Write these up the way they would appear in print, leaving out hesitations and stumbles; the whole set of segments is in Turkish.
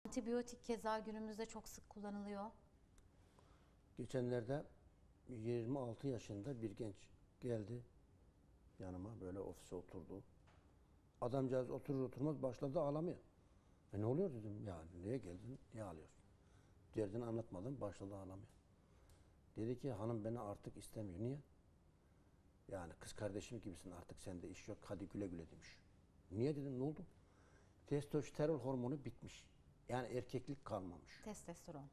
Antibiyotik keza günümüzde çok sık kullanılıyor. Geçenlerde 26 yaşında bir genç geldi yanıma, böyle ofise oturdu. Adamcağız oturur oturmaz başladı ağlamaya. Ne oluyor dedim, ya niye geldin, niye ağlıyorsun? Derdini anlatmadım, başladı ağlamaya. Dedi ki hanım beni artık istemiyor. Niye? Yani kız kardeşim gibisin, artık sende iş yok, hadi güle güle demiş. Niye dedim, ne oldu? Testosteron hormonu bitmiş. Yani erkeklik kalmamış. Testosteron.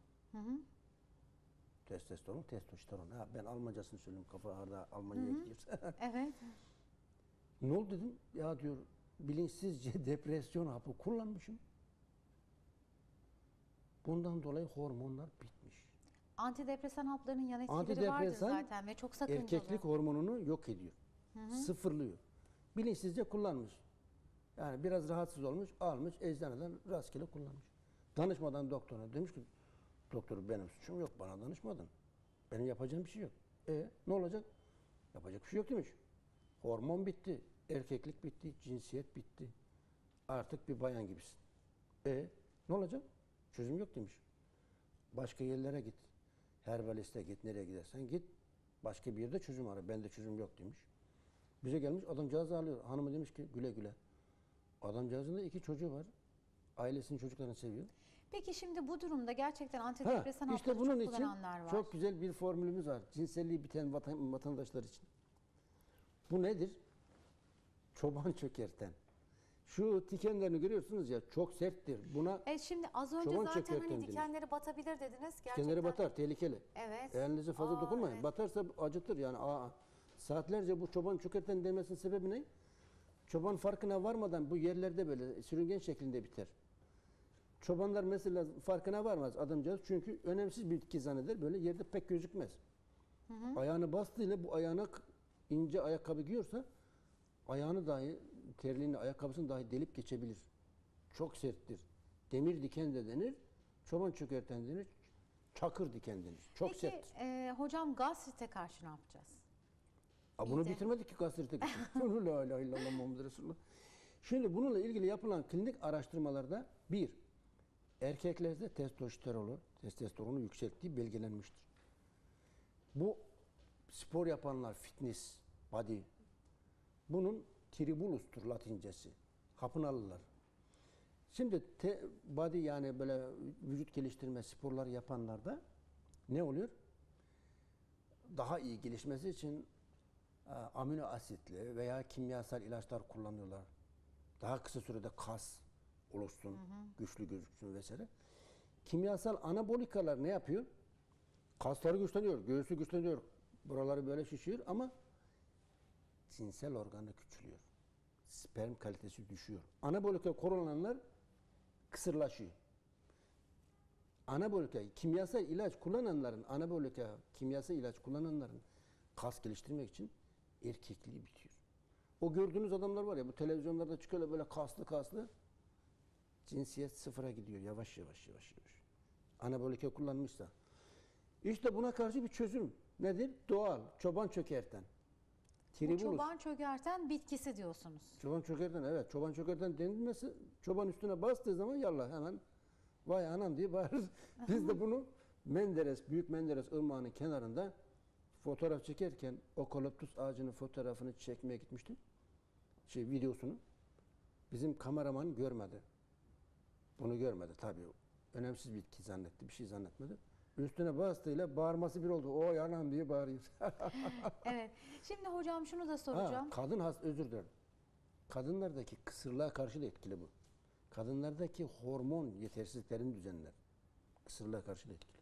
Testosteron. Ha, ben Almancasını söyleyeyim, kafa arada Almanya'ya gidiyorsa. Evet. Ne oldu dedim, ya diyor bilinçsizce depresyon hapı kullanmışım. Bundan dolayı hormonlar bitmiş. Antidepresan haplarının yan etkileri vardır zaten ve çok sakıncalı. Erkeklik hormonunu yok ediyor. Sıfırlıyor. Bilinçsizce kullanmış. Yani biraz rahatsız olmuş, almış, eczaneden rastgele kullanmış. Danışmadan doktoruna demiş ki, doktor benim suçum yok, bana danışmadın. Benim yapacağım bir şey yok. Ne olacak? Yapacak bir şey yok demiş. Hormon bitti, erkeklik bitti, cinsiyet bitti. Artık bir bayan gibisin. Ne olacak? Çözüm yok demiş. Başka yerlere git. Herbaliste git, nereye gidersen git. Başka bir yerde çözüm ara. Bende çözüm yok demiş. Bize gelmiş, adamcağız ağlıyor. Hanımı demiş ki güle güle. Adamcağızın da 2 çocuğu var. Ailesinin çocuklarını seviyor. Peki şimdi bu durumda gerçekten antidepresan İşte hapları bunun çok için kullananlar var. çok güzel bir formülümüz var. Cinselliği biten vatandaşlar için. Bu nedir? Çoban çökerten. Şu dikenlerini görüyorsunuz ya, çok serttir. Buna Şimdi az önce çoban zaten çökerten hani denir. dikenleri batabilir dediniz. Gerçekten. Dikenleri batar, tehlikeli. Evet. Elinize fazla dokunmayın. Evet. Batarsa acıtır yani. Saatlerce bu çoban çökerten demesinin sebebi ne? Çoban farkına varmadan bu yerlerde böyle sürüngen şeklinde biter. Çobanlar mesela farkına varmaz adamcağız, çünkü önemsiz bir bitki zanneder, böyle yerde pek gözükmez. Ayağını bastığıyla, bu ayağına ince ayakkabı giyiyorsa ayağını dahi, terliğini, ayakkabısını dahi delip geçebilir. Çok serttir. Demir diken de denir, çoban çökerten denir, çakır diken denir. Çok Peki serttir. hocam gastrite karşı ne yapacağız? Bunu bitirmedik ki gastrite için. La ilahe illallah Muhammed Resulullah. Şimdi bununla ilgili yapılan klinik araştırmalarda erkeklerde testosteronu yükselttiği belgelenmiştir. Bu spor yapanlar, fitness, body, bunun tribulustur Latincesi. Hapınalılar. Şimdi body, yani böyle vücut geliştirme sporları yapanlarda ne oluyor? Daha iyi gelişmesi için amino asitli veya kimyasal ilaçlar kullanıyorlar. Daha kısa sürede kas oluşsun, güçlü gözüksün vesaire. Kimyasal anabolikalar ne yapıyor? Kasları güçleniyor, göğsü güçleniyor, buraları böyle şişiyor ama cinsel organı küçülüyor. Sperm kalitesi düşüyor. Anabolika kullananlar kısırlaşıyor. Kimyasal ilaç kullananların kas geliştirmek için erkekliği bitiyor. O gördüğünüz adamlar var ya, bu televizyonlarda çıkıyor böyle kaslı, cinsiyet sıfıra gidiyor yavaş yavaş. Anabolika kullanmışsa. İşte buna karşı bir çözüm nedir? Doğal, çoban çökerten. Bu çoban çökerten bitkisi diyorsunuz. Çoban çökerten, evet. Çoban çökerten denilmesi, çoban üstüne bastığı zaman yallah hemen vay anam diye bağırır. Biz de bunu Büyük Menderes Irmağı'nın kenarında fotoğraf çekerken okaliptüs ağacının fotoğrafını çekmeye gitmiştim. Videosunu. Bizim kameraman görmedi. Bunu görmedi tabii. Önemsiz bir bitki zannetti. Bir şey zannetmedi. Üstüne bastığıyla bağırması bir oldu. O yanam diye bağırıyor. Evet. Şimdi hocam şunu da soracağım. Özür dilerim. Kadınlardaki kısırlığa karşı da etkili bu. Kadınlardaki hormon yetersizliklerini düzenler. Kısırlığa karşı da etkili.